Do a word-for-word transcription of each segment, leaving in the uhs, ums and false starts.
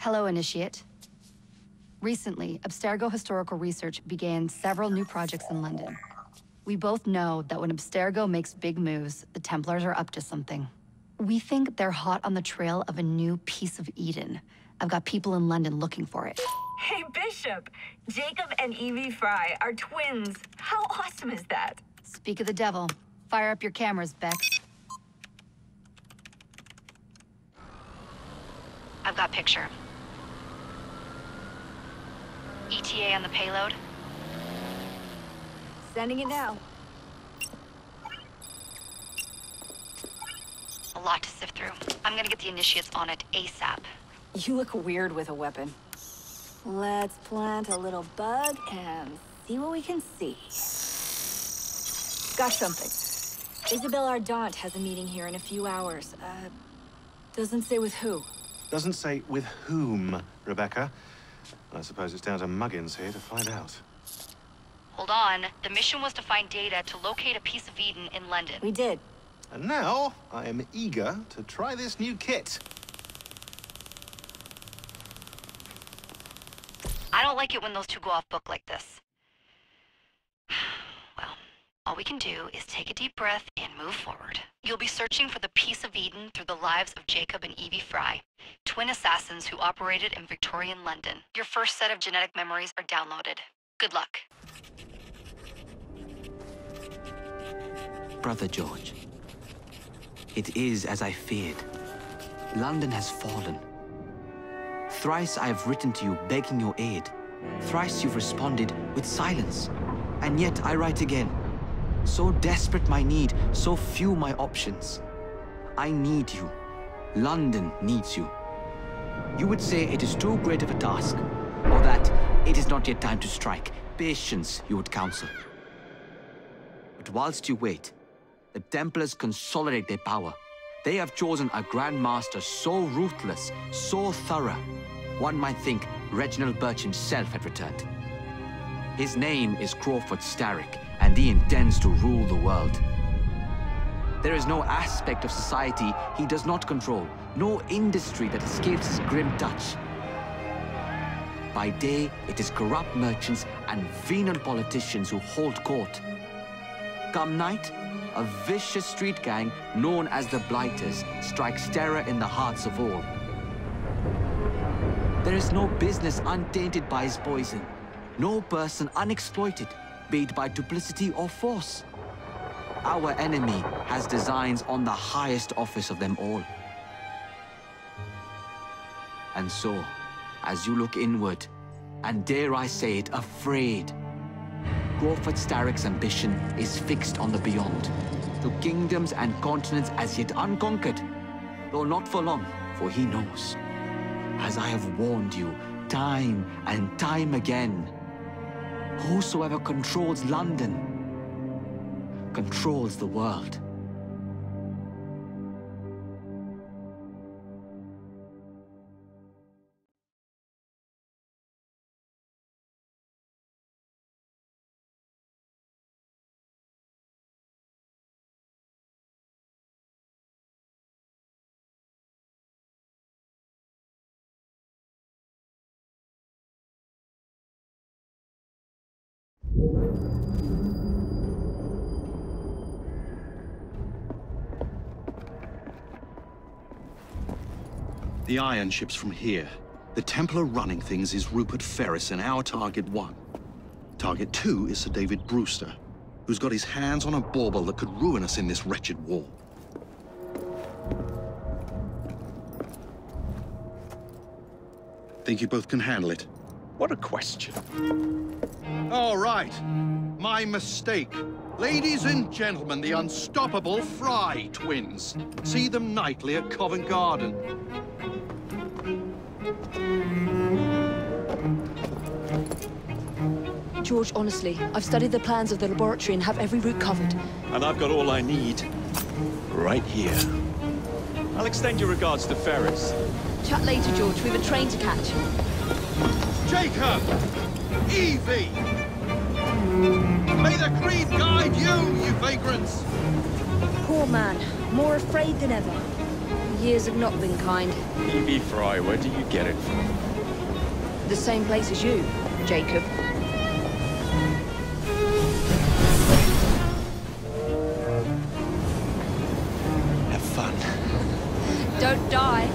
Hello, Initiate. Recently, Abstergo Historical Research began several new projects in London. We both know that when Abstergo makes big moves, the Templars are up to something. We think they're hot on the trail of a new piece of Eden. I've got people in London looking for it. Hey, Bishop! Jacob and Evie Fry are twins. How awesome is that? Speak of the devil. Fire up your cameras, Beck. I've got picture. E T A on the payload. Sending it now. A lot to sift through. I'm gonna get the Initiates on it ASAP. You look weird with a weapon. Let's plant a little bug and see what we can see. Got something. Isabel Ardant has a meeting here in a few hours. Uh, doesn't say with who. Doesn't say with whom, Rebecca. I suppose it's down to Muggins here to find out. Hold on. The mission was to find data to locate a piece of Eden in London. We did. And now, I am eager to try this new kit. I don't like it when those two go off book like this. Well, all we can do is take a deep breath and move forward. You'll be searching for the piece of Eden through the lives of Jacob and Evie Fry, twin assassins who operated in Victorian London. Your first set of genetic memories are downloaded. Good luck. Brother George, it is as I feared. London has fallen. Thrice I have written to you begging your aid. Thrice you've responded with silence. And yet I write again. So desperate my need, so few my options. I need you. London needs you. You would say it is too great of a task, or that it is not yet time to strike. Patience, you would counsel. But whilst you wait, the Templars consolidate their power. They have chosen a Grand Master so ruthless, so thorough, one might think Reginald Birch himself had returned. His name is Crawford Starrick, and he intends to rule the world. There is no aspect of society he does not control, no industry that escapes his grim touch. By day, it is corrupt merchants and venal politicians who hold court. Come night, a vicious street gang known as the Blighters strikes terror in the hearts of all. There is no business untainted by his poison, no person unexploited, be it by duplicity or force. Our enemy has designs on the highest office of them all. And so, as you look inward, and dare I say it, afraid, Crawford Starrick's ambition is fixed on the beyond, to kingdoms and continents as yet unconquered, though not for long, for he knows, as I have warned you time and time again, whosoever controls London controls the world. The iron ship's from here. The Templar running things is Rupert Ferris and our target one. Target two is Sir David Brewster, who's got his hands on a bauble that could ruin us in this wretched war. Think you both can handle it? What a question. All right. My mistake. Ladies and gentlemen, the unstoppable Fry twins. See them nightly at Covent Garden. George, honestly, I've studied the plans of the laboratory and have every route covered. And I've got all I need right here. I'll extend your regards to Ferris. Chat later, George. We've a train to catch. Jacob! Evie! May the creed guide you, you vagrants! Poor man. More afraid than ever. Years have not been kind. Evie Fry, where do you get it from? The same place as you, Jacob. Have fun. Don't die.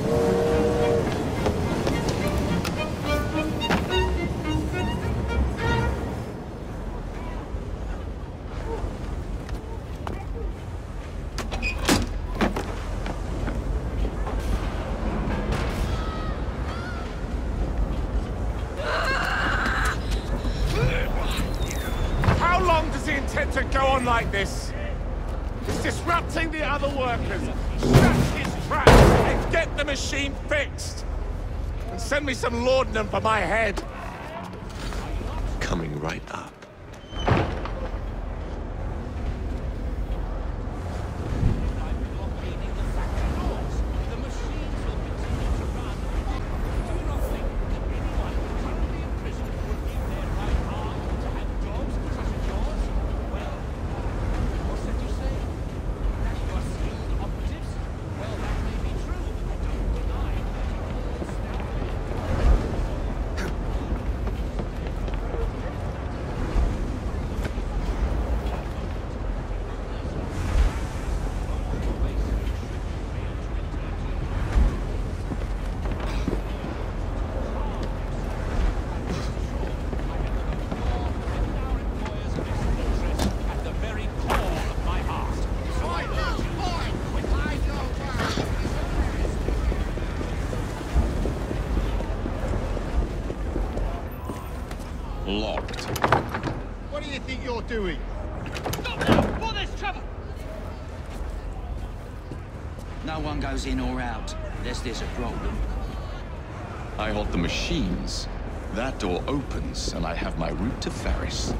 To go on like this. It's disrupting the other workers. Shut his trap and get the machine fixed. And send me some laudanum for my head. Coming right up. Locked. What do you think you're doing? Stop now! Before there's trouble! No one goes in or out unless there's a problem. I hold the machines. That door opens, and I have my route to Ferris.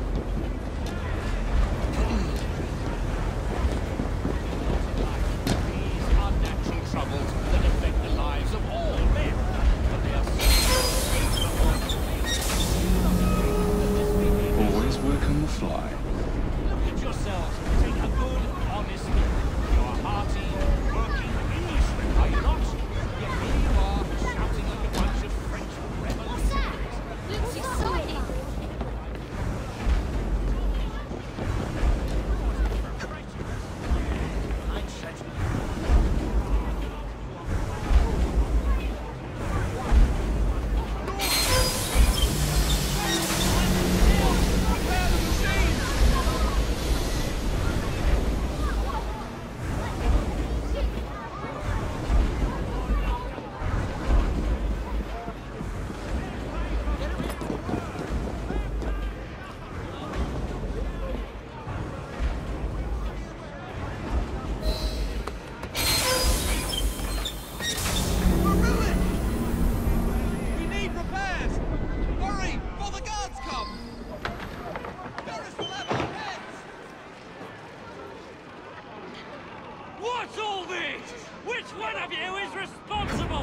These are natural troubles that affect the lives of all men. But they are Always work on the fly. Look at yourselves. Take a good, honest look. You're hearty, working Englishmen, are you not? Yet here you are, shouting like a bunch of French revolutionaries. Looks exciting. What's all this? Which one of you is responsible?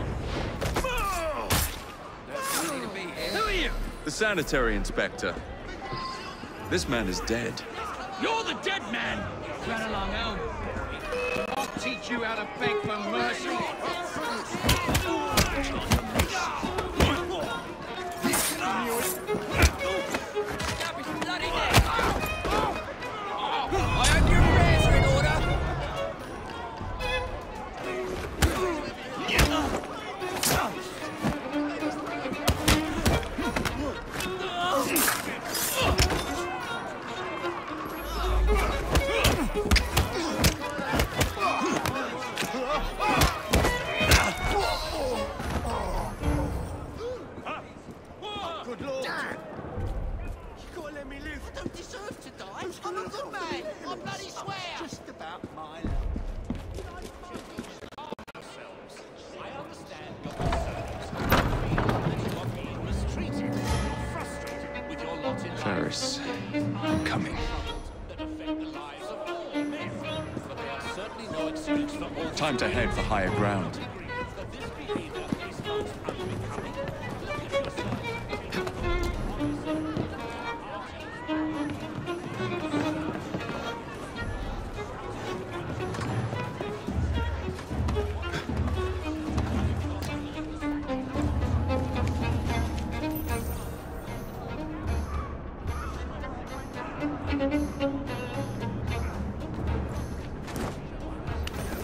Who are you? The sanitary inspector. This man is dead. You're the dead man! Run along home. I'll teach you how to beg for mercy. I hope your prayers are in order. Good Lord. Dad! You gotta let me live. I don't deserve to die. I'm a good man. I bloody swear. Just about my I understand your concerns. I feel that you are being mistreated. You're frustrated with your lot in life. Ferris, I'm coming. That affect the lives of all men. But they are certainly no excuse for all. Time to head for higher ground. That this behavior is not unbecoming. Look at yourself.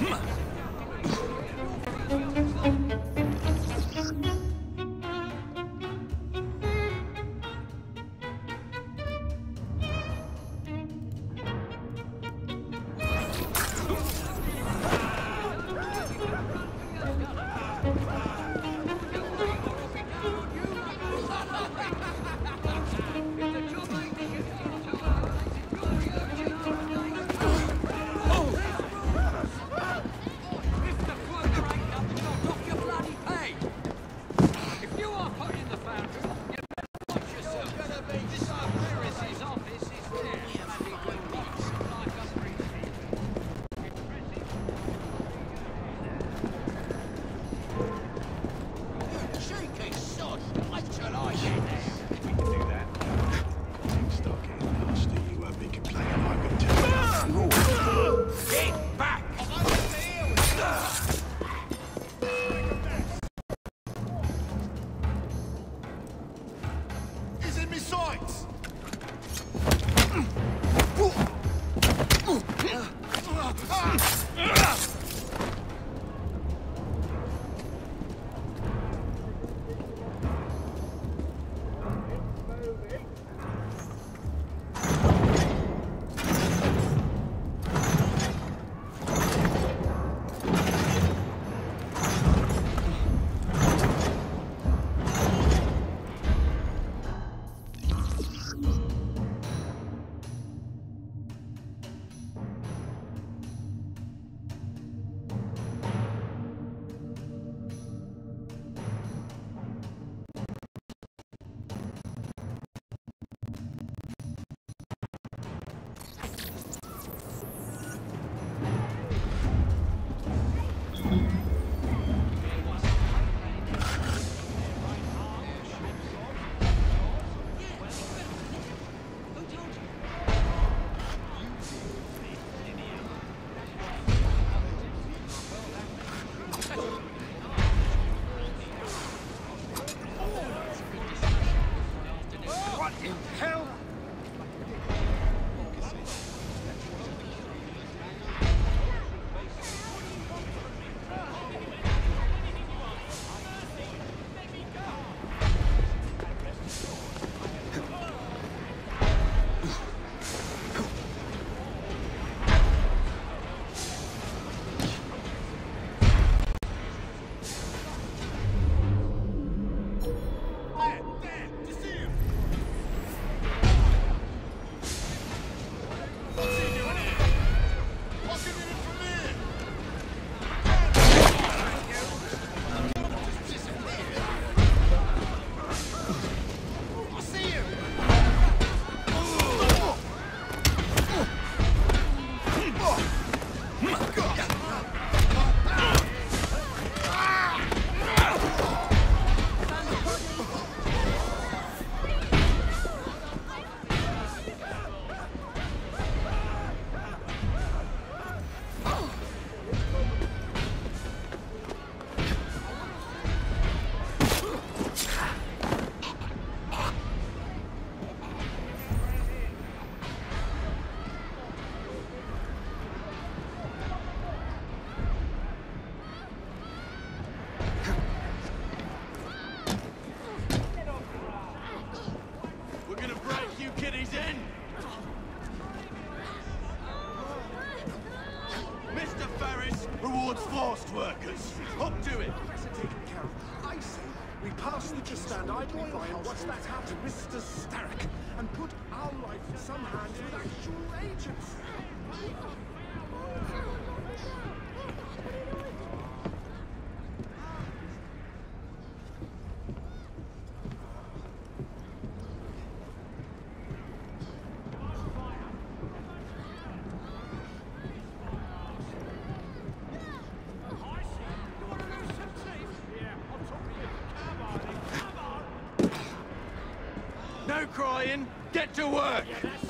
No crying! Get to work!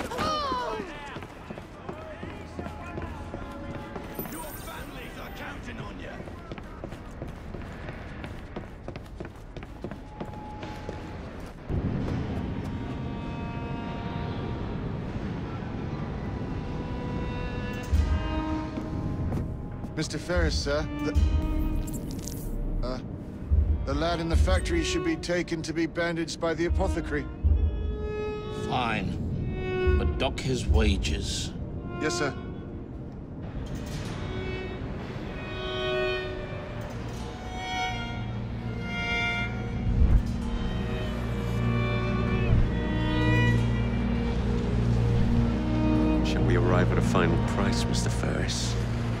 Oh! Your families are counting on you! Mister Ferris, sir, the... Uh, the lad in the factory should be taken to be bandaged by the apothecary. Fine. But dock his wages. Yes, sir. Shall we arrive at a final price, Mister Ferris?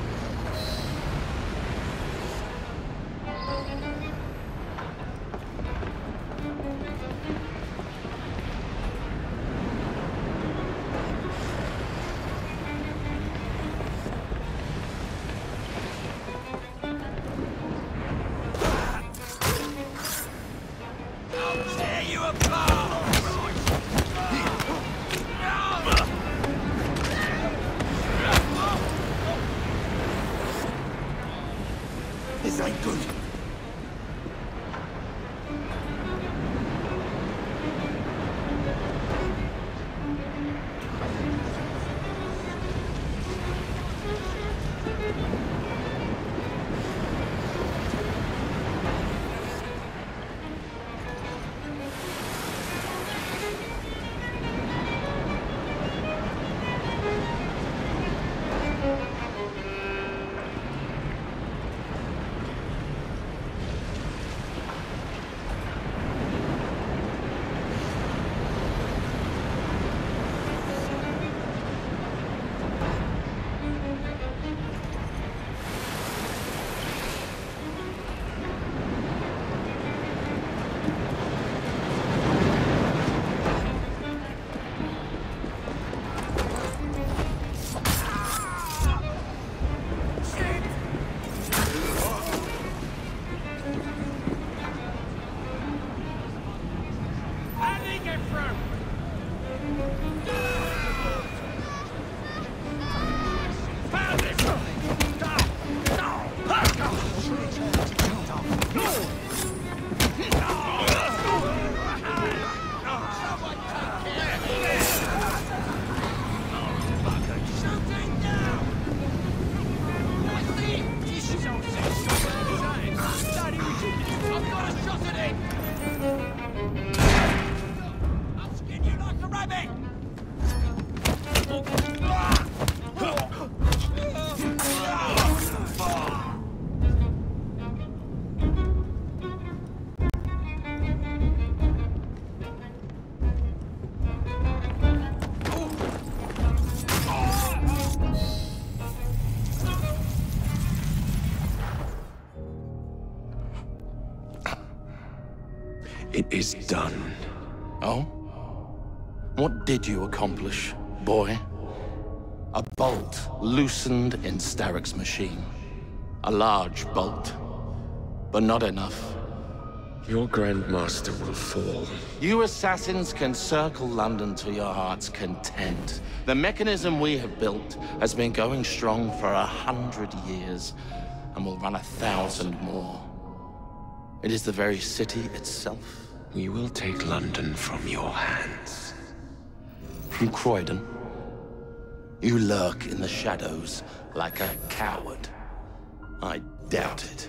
This ain't good. It is done. Oh? What did you accomplish, boy? A bolt loosened in Starrick's machine. A large bolt, but not enough. Your Grandmaster will fall. You assassins can circle London to your heart's content. The mechanism we have built has been going strong for a hundred years, and will run a thousand more. It is the very city itself. We will take London from your hands. From Croydon? You lurk in the shadows like a coward. I doubt it.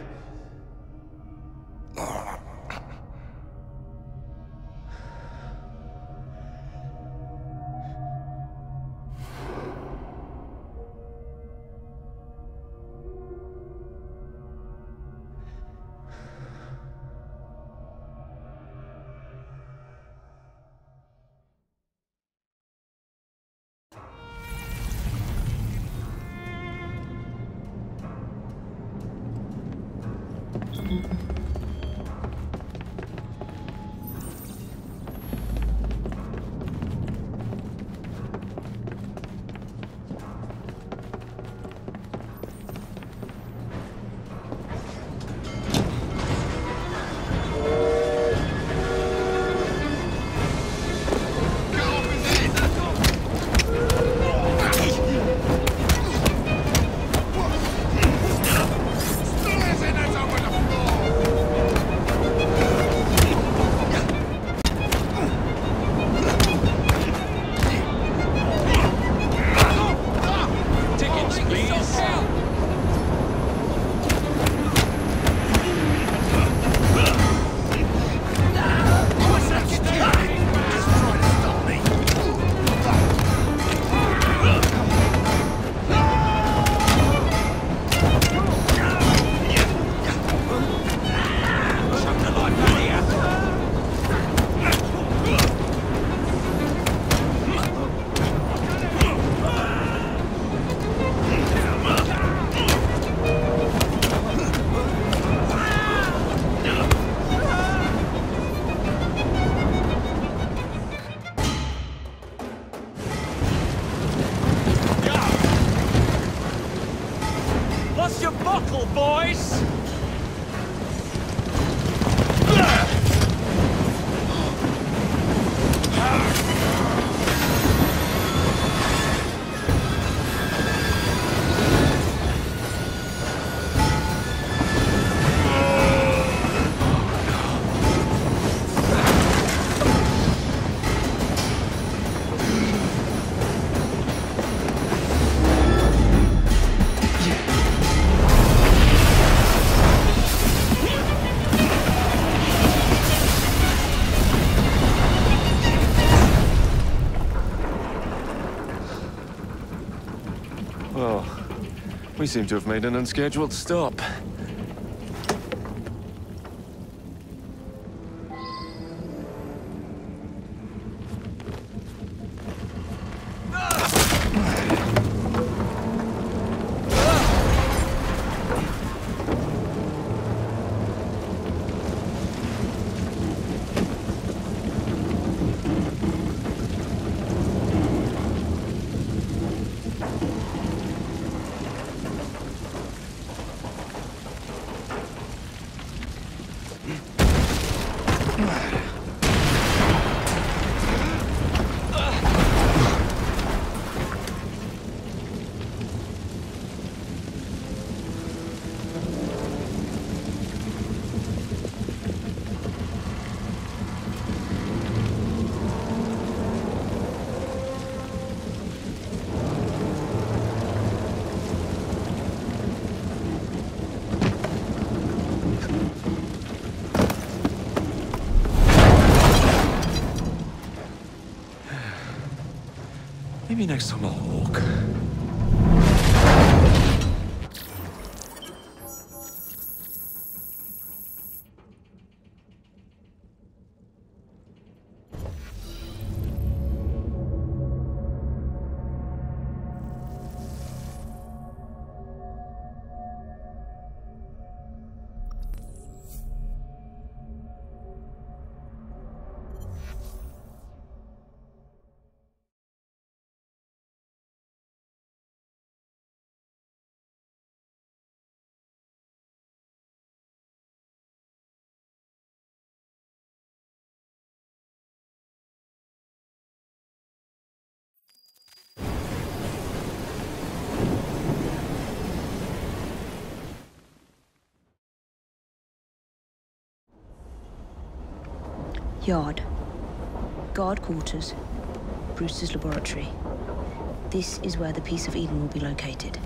Still isn't it over the floor? buckle, boys! Well, we seem to have made an unscheduled stop. Maybe next time I'll walk. Yard. Guard quarters. Brewster's laboratory. This is where the Piece of Eden will be located.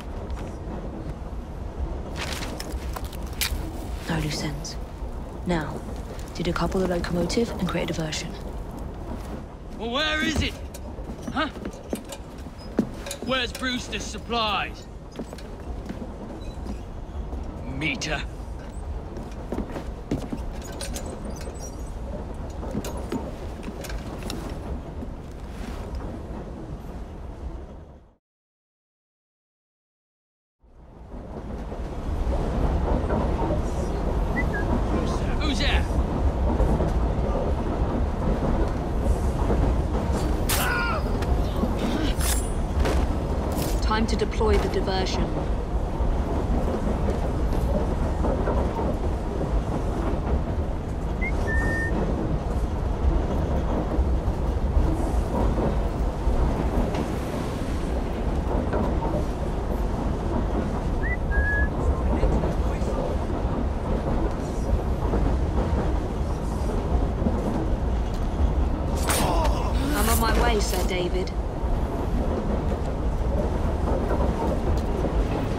No loose ends. Now, decouple the locomotive and create a diversion. Well, where is it? Huh? Where's Brewster's supplies? Meter. Who's there? Time to deploy the diversion. I'm on my way, Sir David.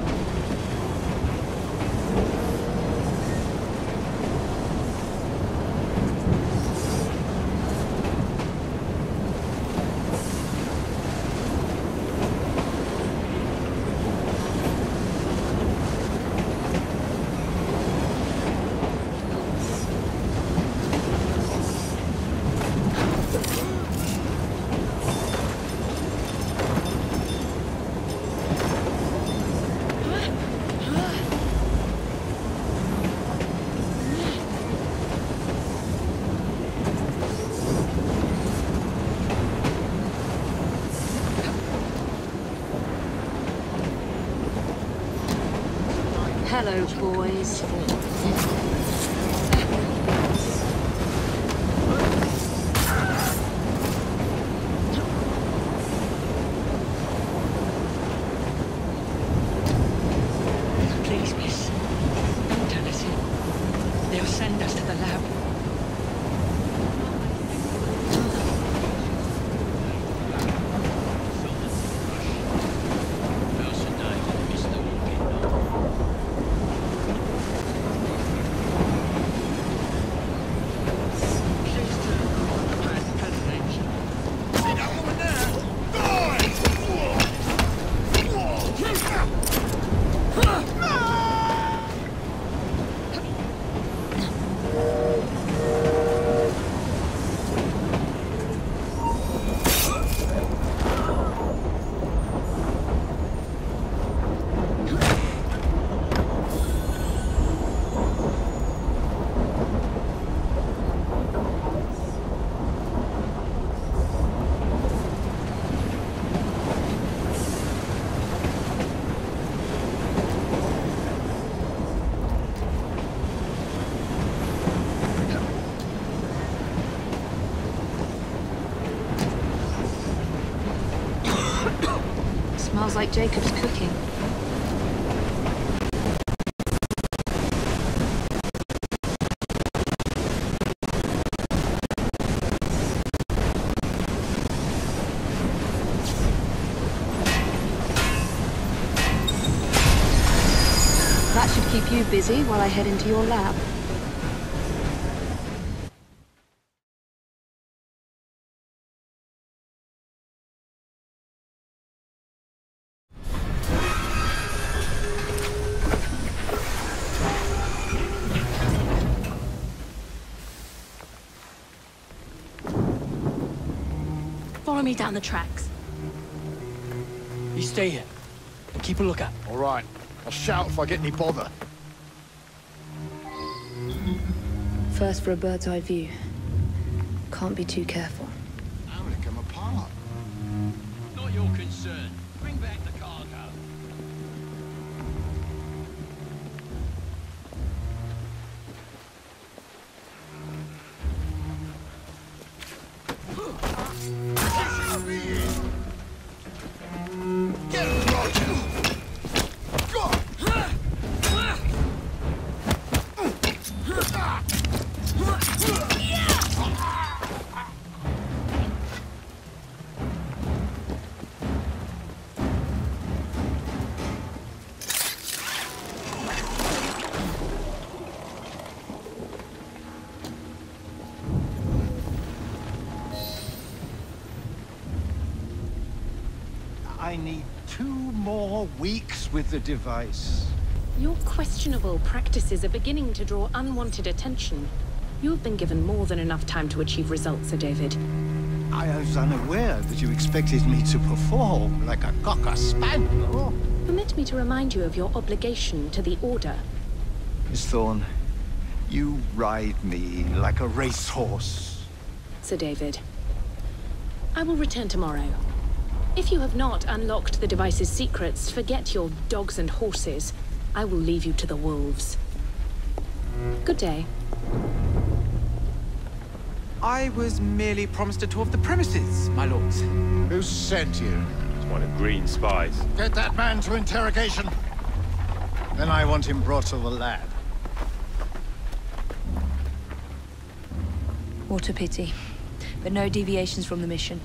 Hello, boys. Please, miss. Don't tell us it. They'll send us to the lab. Smells like Jacob's cooking. That should keep you busy while I head into your lab. Follow me down the tracks. You stay here and keep a lookout. All right. I'll shout if I get any bother. First for a bird's eye view. Can't be too careful. How will it come apart? Not your concern. Bring back the cargo. Get Roger! I need two more weeks with the device. Your questionable practices are beginning to draw unwanted attention. You have been given more than enough time to achieve results, Sir David. I was unaware that you expected me to perform like a cocker spaniel. Permit me to remind you of your obligation to the Order. Miss Thorne, you ride me like a racehorse. Sir David, I will return tomorrow. If you have not unlocked the device's secrets, forget your dogs and horses. I will leave you to the wolves. Good day. I was merely promised a tour of the premises, my lords. Who sent you? It's one of Green's spies. Get that man to interrogation. Then I want him brought to the lab. What a pity. But no deviations from the mission.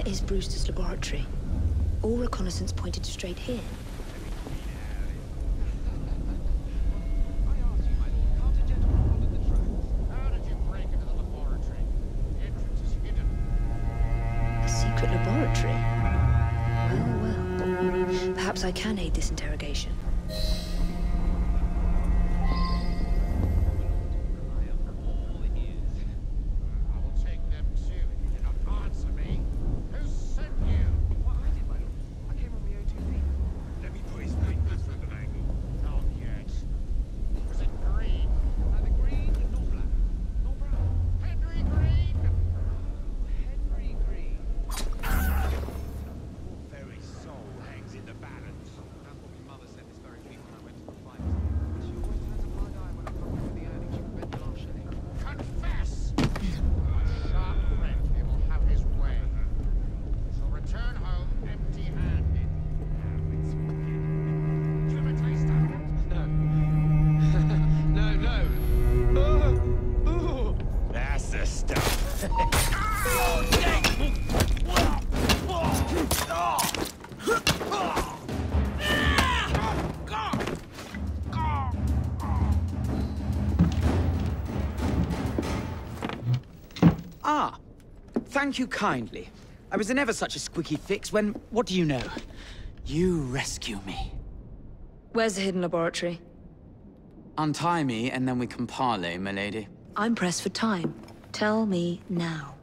Where is Brewster's laboratory? All reconnaissance pointed straight here. A secret laboratory? Well, well. Perhaps I can aid this interrogation. Ah, thank you kindly. I was in ever such a squeaky fix when, what do you know? You rescue me. Where's the hidden laboratory? Untie me, and then we can parley, milady. I'm pressed for time. Tell me now.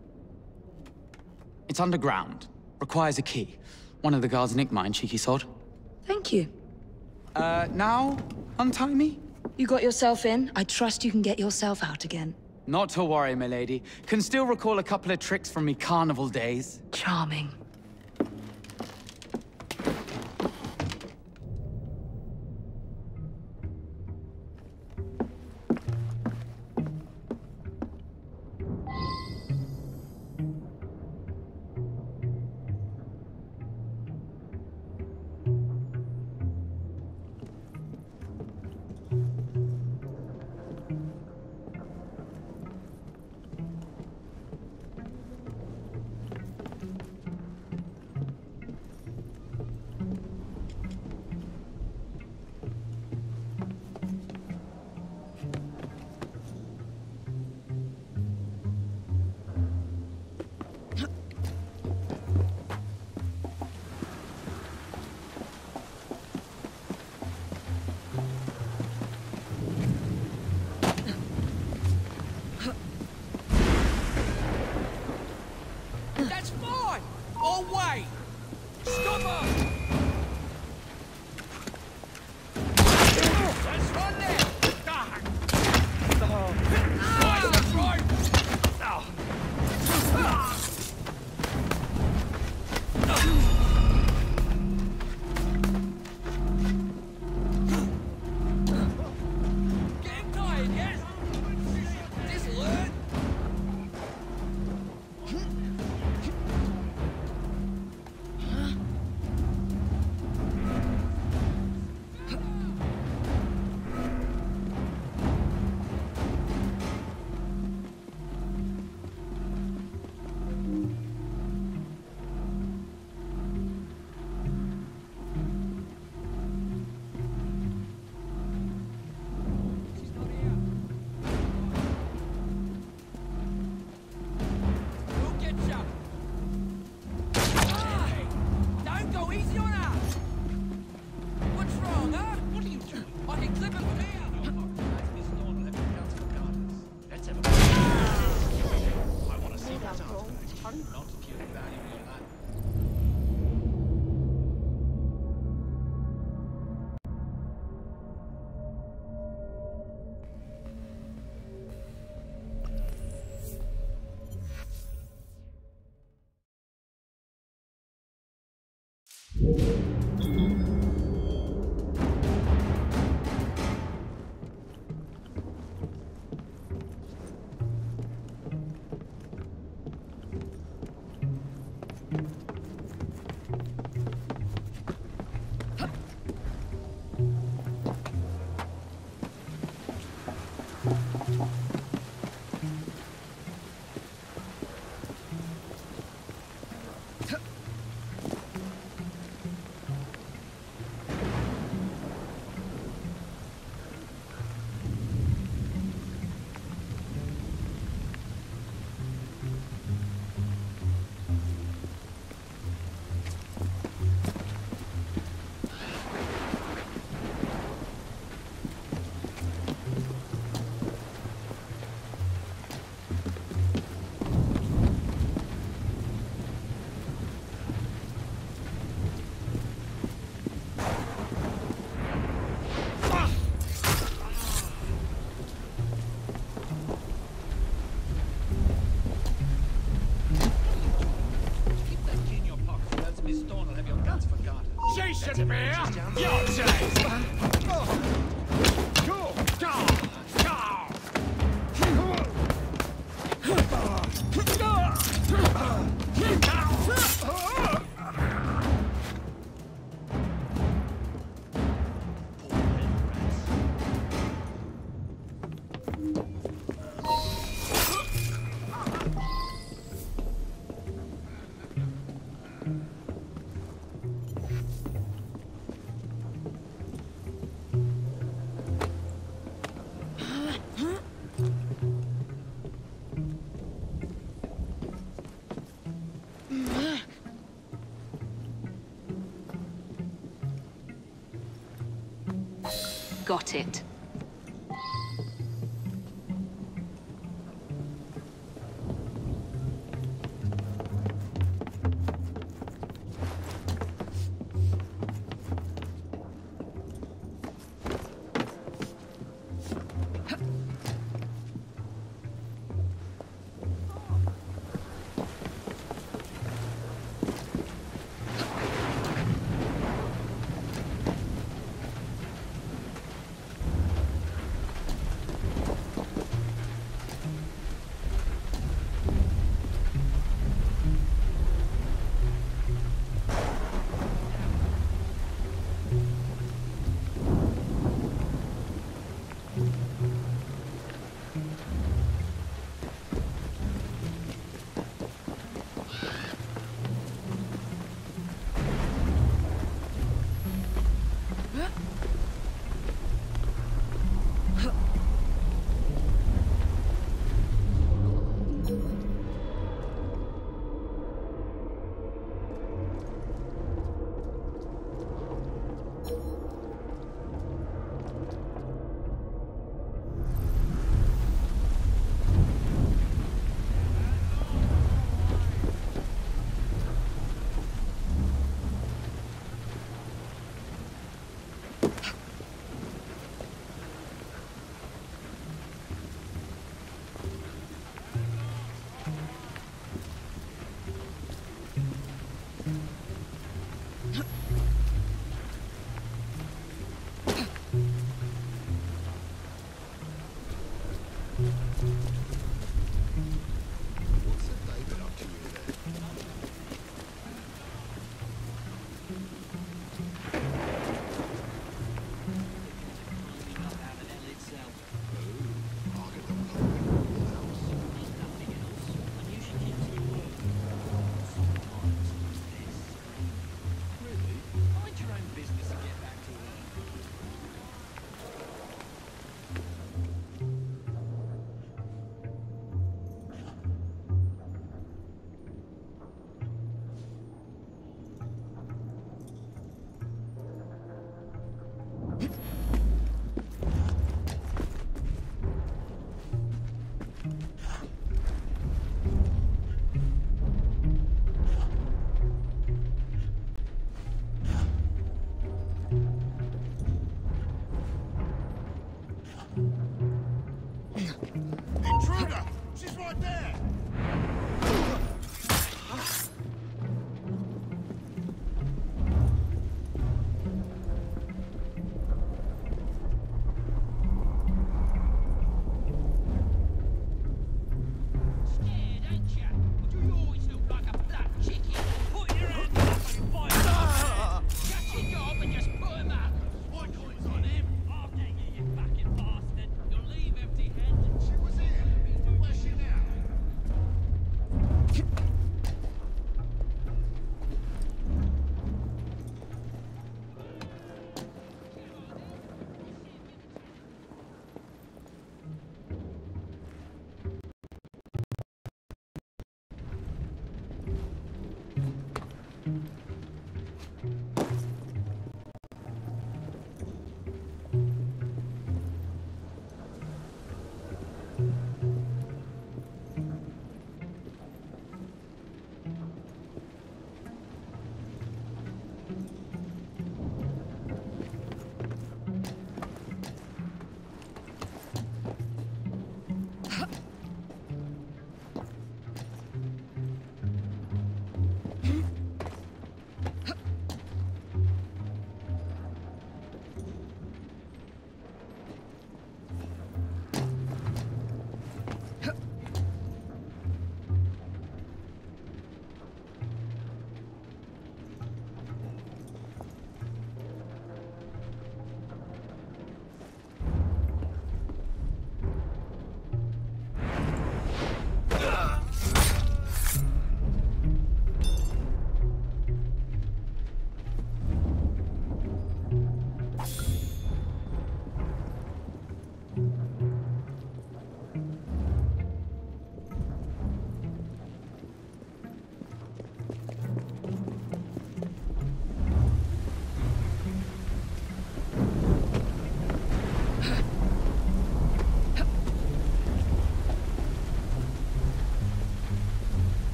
It's underground. Requires a key. One of the guards nicked mine, cheeky sod. Thank you. Uh, now? Untie me? You got yourself in. I trust you can get yourself out again. Not to worry, milady. Can still recall a couple of tricks from me carnival days. Charming. That's fine! Oh, wait! Stop her! That's one there! Ah. Oh. That's right! Oh. Ah. Getting tired, yes? This'll hurt! should be your turn. Got it.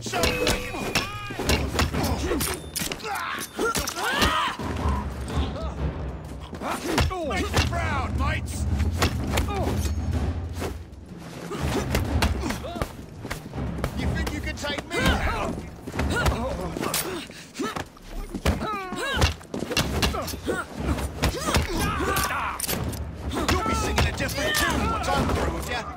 Show me where you... Make me proud, mates! You think you can take me out? You'll be singing a different tune once I'm through with ya.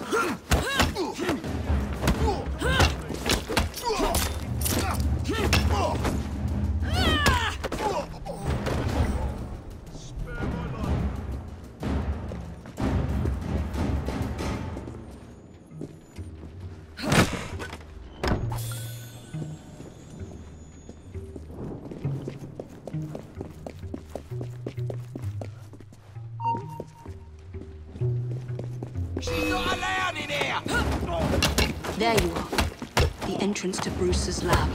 She's not allowed in here! There you are. The entrance to Bruce's lab.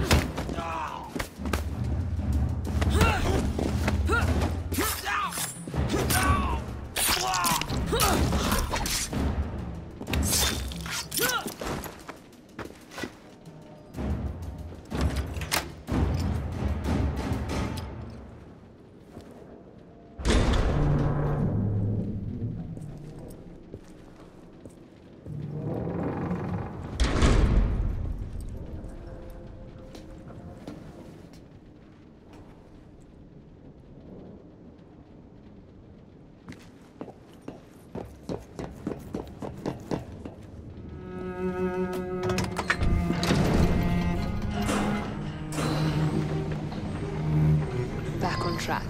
Back on track.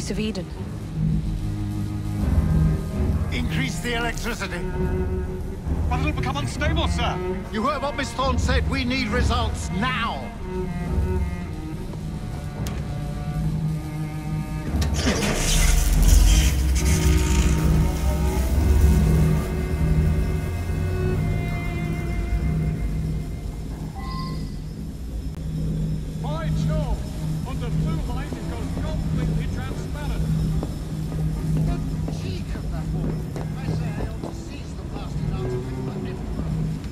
piece of Eden. Increase the electricity. But it'll become unstable, sir. You heard what Miss Thorne said. We need results now. By Jove! On the blue light, it goes completely transparent. The cheek of that woman. I say I ought to seize the blasted artifact by everywhere.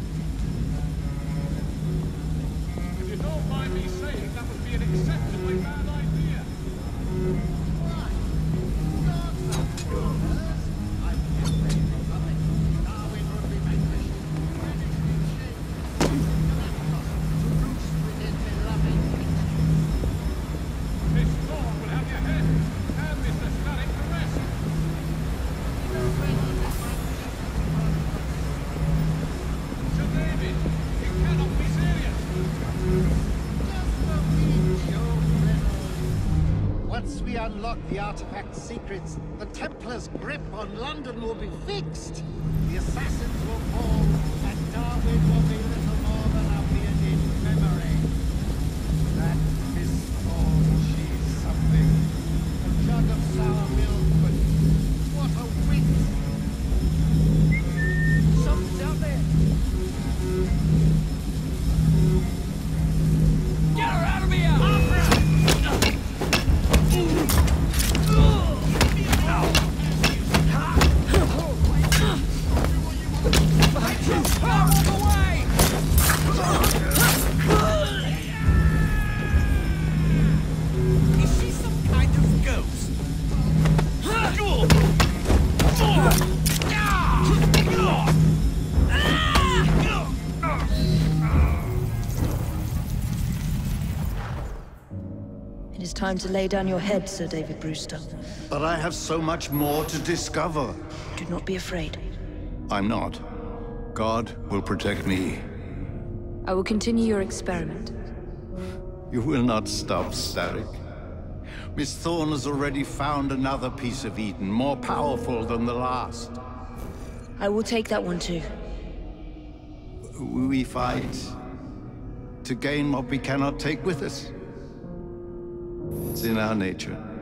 If you don't mind me saying, that would be an exceptionally bad idea. Why? Not that yours. I've kept ready for coming. Now it would be vanquished. Ready to be shaken. Galacticos, to roost within beloved creatures. This storm will have your head, and Mister Static the rest. Sir David, you cannot be serious. Just a wee joke, Reynolds. Once we unlock the artifact's secrets, the Templars' grip on London will be fixed. The assassins will fall, and Darwin will be little more than a bearded memory. That Miss Thorne, she's something. A jug of sour milk, but what a wit! Something's out there. Get her out of here! Is she some kind of ghost? It is time to lay down your head, Sir David Brewster. But I have so much more to discover. Do not be afraid. I'm not. God will protect me. I will continue your experiment. You will not stop, Starrick. Miss Thorne has already found another piece of Eden, more powerful than the last. I will take that one too. We fight to gain what we cannot take with us. It's in our nature.